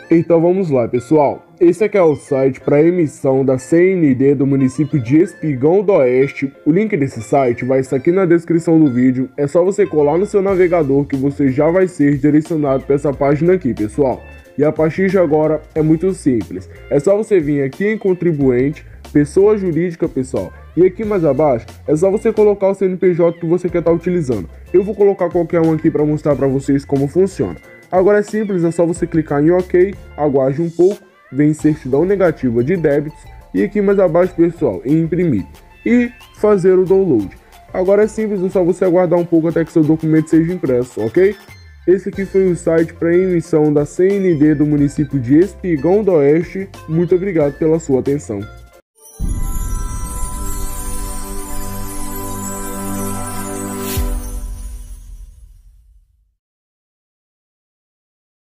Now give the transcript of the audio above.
Então vamos lá, pessoal. Esse aqui é o site para emissão da CND do município de Espigão do Oeste. O link desse site vai estar aqui na descrição do vídeo. É só você colar no seu navegador que você já vai ser direcionado para essa página aqui, pessoal. E a partir de agora é muito simples. É só você vir aqui em contribuinte, pessoa jurídica, pessoal. E aqui mais abaixo é só você colocar o CNPJ que você quer estar utilizando. Eu vou colocar qualquer um aqui para mostrar para vocês como funciona. Agora é simples, é só você clicar em OK, aguarde um pouco, vem certidão negativa de débitos e aqui mais abaixo, pessoal, em imprimir e fazer o download. Agora é simples, é só você aguardar um pouco até que seu documento seja impresso, ok? Esse aqui foi o site para emissão da CND do município de Espigão do Oeste. Muito obrigado pela sua atenção.